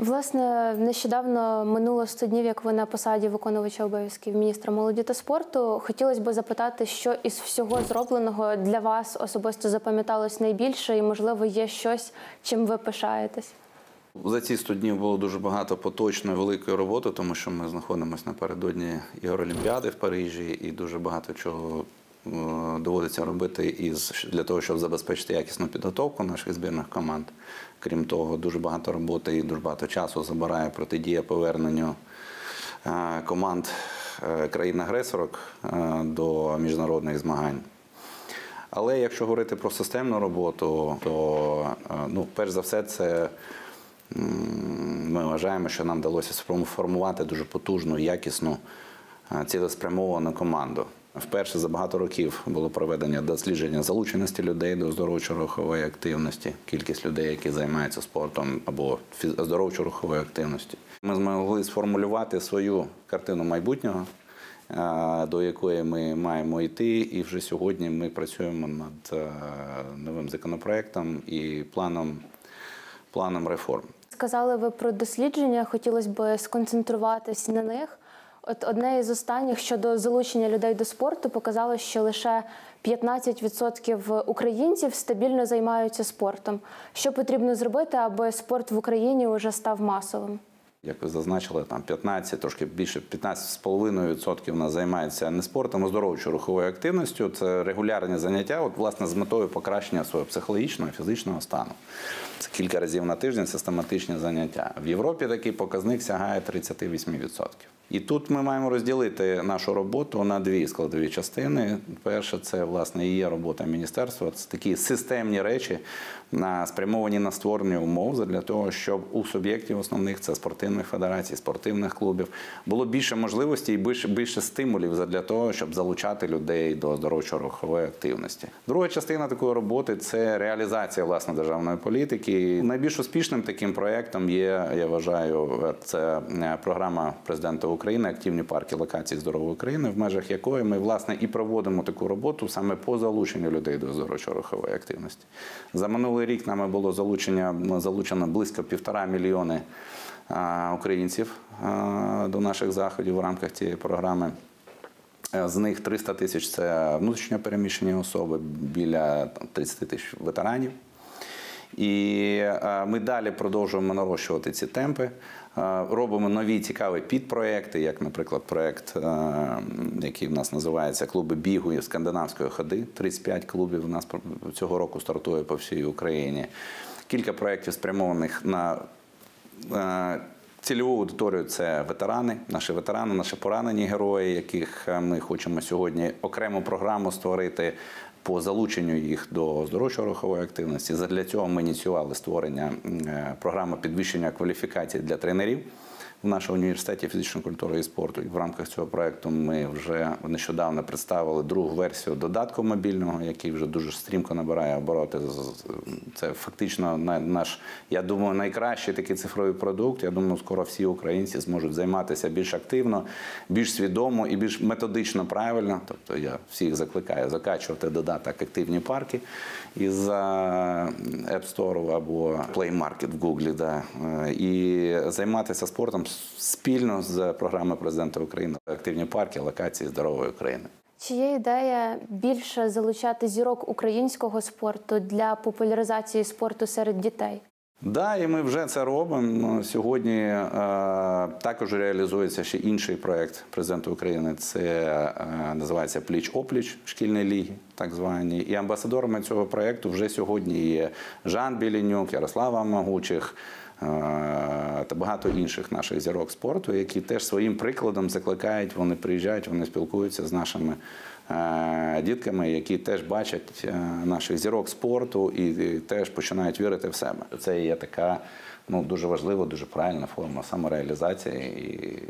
Власне, нещодавно минуло 100 днів, як ви на посаді виконувача обов'язків міністра молоді та спорту. Хотілося б запитати, що із всього зробленого для вас особисто запам'яталось найбільше і, можливо, є щось, чим ви пишаєтесь? За ці 100 днів було дуже багато поточної великої роботи, тому що ми знаходимося напередодні Ігор Олімпіади в Парижі, і дуже багато чого доводиться робити для того, щоб забезпечити якісну підготовку наших збірних команд. Крім того, дуже багато роботи і дуже багато часу забирає протидія поверненню команд країн-агресорок до міжнародних змагань. Але якщо говорити про системну роботу, то перш за все це ми вважаємо, що нам вдалося сформувати дуже потужну, якісну, цілеспрямовану команду. Вперше за багато років було проведення дослідження залученості людей до оздоровчо-рухової активності, кількість людей, які займаються спортом або оздоровчо-рухової активності. Ми змогли сформулювати свою картину майбутнього, до якої ми маємо йти, і вже сьогодні ми працюємо над новим законопроектом і планом реформ. Сказали ви про дослідження, хотілося б сконцентруватись на них. Одне із останніх щодо залучення людей до спорту показало, що лише 15% українців стабільно займаються спортом. Що потрібно зробити, аби спорт в Україні вже став масовим? Як ви зазначили, там 15, трошки більше 15,5% у нас займається не спортом, а оздоровчо-руховою активністю. Це регулярні заняття, власне, з метою покращення свого психологічного і фізичного стану. Це кілька разів на тиждень систематичні заняття. В Європі такий показник сягає 38%. І тут ми маємо розділити нашу роботу на дві складові частини. Перше, це, власне, і є робота міністерства. Це такі системні речі, спрямовані на створення умов для того, щоб у суб'єктів основних, це спортивних федерацій, спортивних клубів, було більше можливостей і більше стимулів для того, щоб залучати людей до оздоровчо-рухової активності. Друга частина такої роботи – це реалізація, власне, державної політики. Найбільш успішним таким проєктом є, я вважаю, це програма президента України «Активні парки локацій здорової України», в межах якої ми, власне, і проводимо таку роботу саме по залученню людей до оздоровчо-рухової активності. За минулий рік нами було залучено близько 1,5 мільйони українців до наших заходів в рамках цієї програми. З них 300 тисяч – це внутрішньо переміщені особи, біля 30 тисяч ветеранів. І ми далі продовжуємо нарощувати ці темпи, робимо нові цікаві підпроекти, як, наприклад, проєкт, який в нас називається «Клуби бігу і скандинавської ходи». 35 клубів у нас цього року стартує по всій Україні. Кілька проєктів спрямованих на цільову аудиторію – це ветерани, наші поранені герої, яких ми хочемо сьогодні окрему програму створити по залученню їх до оздоровчо-рухової активності. Задля цього ми ініціювали створення програми підвищення кваліфікації для тренерів в нашому університеті фізичної культури і спорту. І в рамках цього проєкту ми вже нещодавно представили другу версію додатку мобільного, який вже дуже стрімко набирає обороти. Це фактично наш, я думаю, найкращий такий цифровий продукт. Я думаю, скоро всі українці зможуть займатися більш активно, більш свідомо і більш методично правильно. Тобто я всіх закликаю закачувати додаток «Активні парки» із App Store або Play Market в Google, да, і займатися спортом спільно з програмою президента України «Активні парки локації здорової України». Чи є ідея більше залучати зірок українського спорту для популяризації спорту серед дітей? Так, і ми вже це робимо. Сьогодні також реалізується ще інший проєкт президента України. Це називається «Пліч-опліч» шкільної ліги, так звані. І амбасадорами цього проєкту вже сьогодні є Жан Білінюк, Ярослава Магучих, та багато інших наших зірок спорту, які теж своїм прикладом закликають, вони приїжджають, вони спілкуються з нашими дітками, які теж бачать наших зірок спорту і теж починають вірити в себе. Це є така дуже важлива, дуже правильна форма самореалізації, і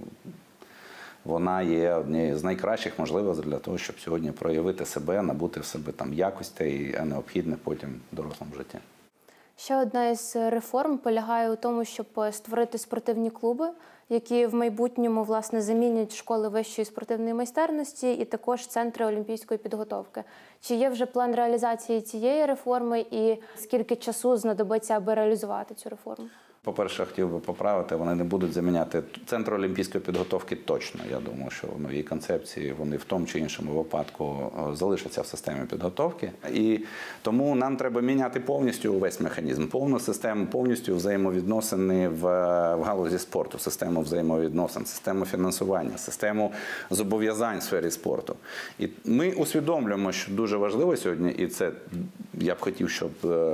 вона є однією з найкращих можливостей для того, щоб сьогодні проявити себе, набути в себе там якостей, необхідних потім в дорослому житті. Ще одна із реформ полягає у тому, щоб створити спортивні клуби, які в майбутньому, власне, замінять школи вищої спортивної майстерності і також центри олімпійської підготовки. Чи є вже план реалізації цієї реформи і скільки часу знадобиться, аби реалізувати цю реформу? По-перше, хотів би поправити, вони не будуть заміняти Центр олімпійської підготовки точно. Я думаю, що в новій концепції вони в тому чи іншому випадку залишаться в системі підготовки. І тому нам треба міняти повністю увесь механізм, повну систему, повністю взаємовідносини в галузі спорту, систему взаємовідносин, систему фінансування, систему зобов'язань в сфері спорту. І ми усвідомлюємо, що дуже важливо сьогодні, і це я б хотів, щоб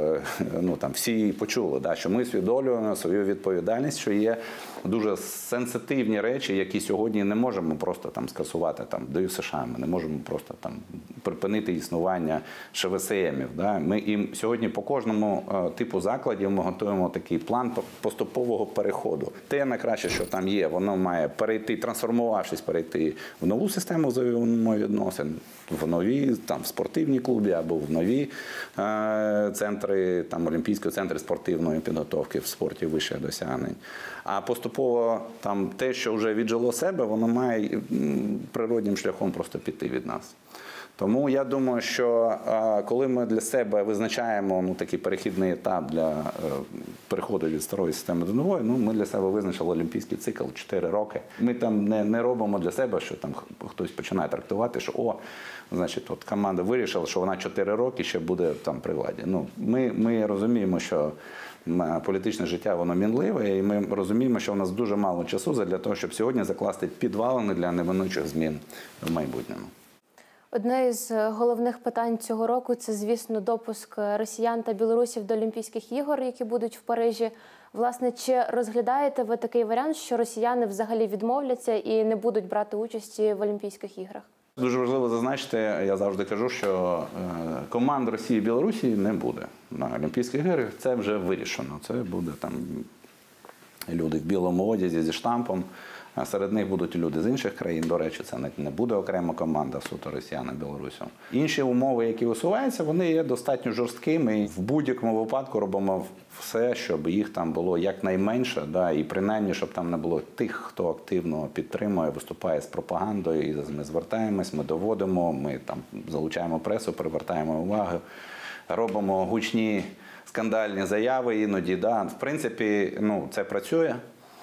всі почули, що ми усвідомлюємо свою відповідальність, що є дуже сенситивні речі, які сьогодні не можемо просто скасувати ДЮСШ, ми не можемо просто припинити існування ШВСМів. Ми їм сьогодні по кожному типу закладів ми готуємо такий план поступового переходу. Те найкраще, що там є, воно має перейти, трансформувавшись, перейти в нову систему взаємовідносин, в нові в спортивні клуби або в нові центри, олімпійські центри спортивної підготовки в спорті вищих досягнень. А поступово те, що вже віджило себе, воно має природнім шляхом просто піти від нас. Тому я думаю, що коли ми для себе визначаємо такий перехідний етап для переходу від старої системи до нової, ми для себе визначили олімпійський цикл 4 роки. Ми там не робимо для себе, що хтось починає трактувати, що команда вирішила, що вона 4 роки ще буде при владі. Ми розуміємо, що політичне життя, воно мінливе, і ми розуміємо, що у нас дуже мало часу для того, щоб сьогодні закласти підвалини для неминучих змін в майбутньому. Одне із головних питань цього року – це, звісно, допуск росіян та білорусів до Олімпійських ігор, які будуть в Парижі. Власне, чи розглядаєте ви такий варіант, що росіяни взагалі відмовляться і не будуть брати участі в Олімпійських іграх? Дуже важливо зазначити, я завжди кажу, що команд Росії і Білорусі не буде на Олімпійських іграх. Це вже вирішено. Це буде люди в білому одязі зі штампом. Серед них будуть люди з інших країн. До речі, це не буде окрема команда суто росіян і білорусів. Інші умови, які висуваються, вони є достатньо жорсткими. В будь-якому випадку робимо все, щоб їх там було якнайменше, і принаймні, щоб там не було тих, хто активно підтримує, виступає з пропагандою. І ми звертаємось, ми доводимо, ми залучаємо пресу, привертаємо увагу, робимо гучні скандальні заяви іноді. В принципі, це працює.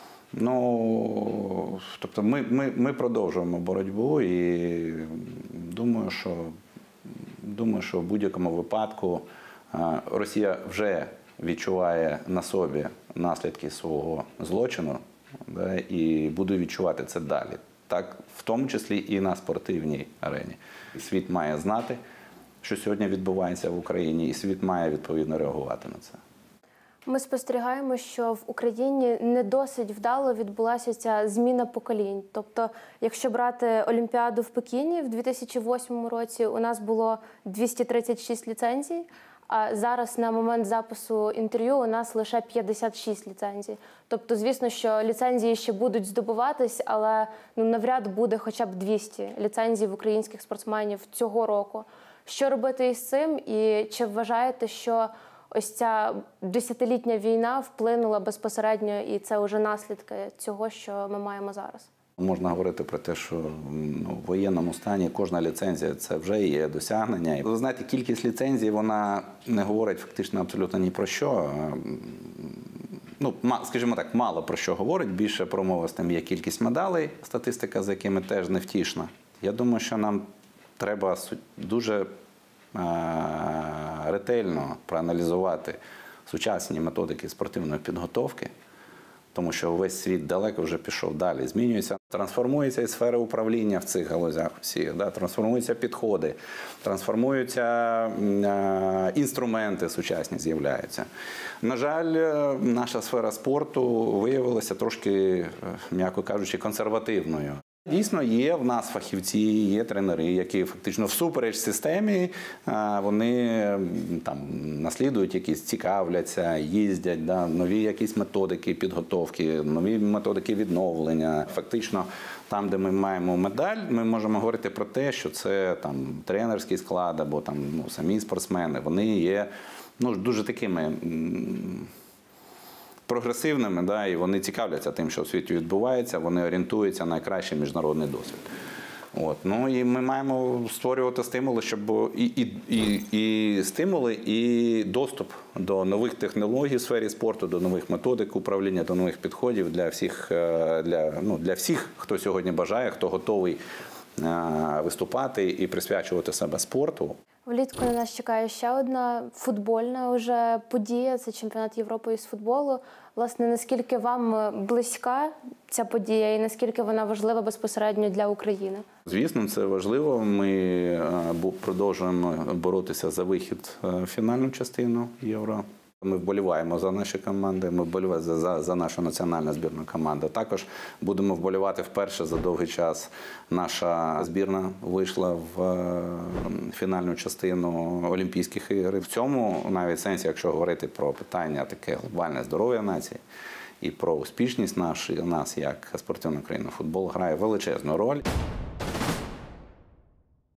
Тобто ми продовжуємо боротьбу і думаю, що в будь-якому випадку Росія вже відчуває на собі наслідки свого злочину, і буде відчувати це далі. Так, в тому числі і на спортивній арені. Світ має знати, що сьогодні відбувається в Україні, і світ має відповідно реагувати на це. Ми спостерігаємо, що в Україні не досить вдало відбулася ця зміна поколінь. Тобто, якщо брати Олімпіаду в Пекіні в 2008 році, у нас було 236 ліцензій, а зараз на момент запису інтерв'ю у нас лише 56 ліцензій. Тобто, звісно, що ліцензії ще будуть здобуватись, але навряд буде хоча б 200 ліцензій в українських спортсменів цього року. Що робити із цим? І чи вважаєте, що ось ця десятилітня війна вплинула безпосередньо, і це вже наслідки цього, що ми маємо зараз? Можна говорити про те, що в воєнному стані кожна ліцензія – це вже є досягнення. Ви знаєте, кількість ліцензій, вона не говорить фактично абсолютно ні про що. Скажімо так, мало про що говорить, більше промовистим є кількість медалей, статистика з якими теж невтішна. Я думаю, що нам треба дуже ретельно проаналізувати сучасні методики спортивної підготовки, тому що весь світ далеко вже пішов далі, змінюється, трансформується і сфера управління в цих галузях всіх, трансформуються підходи, трансформуються інструменти сучасні з'являються. На жаль, наша сфера спорту виявилася трошки, м'яко кажучи, консервативною. Дійсно, є в нас фахівці, є тренери, які фактично всупереч системі, вони наслідують якісь, цікавляться, їздять, нові якісь методики підготовки, нові методики відновлення. Фактично, там, де ми маємо медаль, ми можемо говорити про те, що це тренерський склад або самі спортсмени, вони є дуже такими прогресивними, і вони цікавляться тим, що в світі відбувається, вони орієнтуються на найкращий міжнародний досвід. От. Ну і ми маємо створювати стимули, щоб і стимули, і доступ до нових технологій в сфері спорту, до нових методик управління, до нових підходів для всіх, хто сьогодні бажає, хто готовий виступати і присвячувати себе спорту. Влітку на нас чекає ще одна футбольна уже подія – це чемпіонат Європи із футболу. Власне, наскільки вам близька ця подія і наскільки вона важлива безпосередньо для України? Звісно, це важливо. Ми продовжуємо боротися за вихід в фінальну частину Євро. Ми вболіваємо за наші команди, ми вболіваємо за нашу національну збірну команду. Також будемо вболівати вперше за довгий час. Наша збірна вийшла в фінальну частину Олімпійських ігор. В цьому навіть сенсі, якщо говорити про питання таке глобальне здоров'я нації і про успішність нас як спортивної країни, футбол грає величезну роль.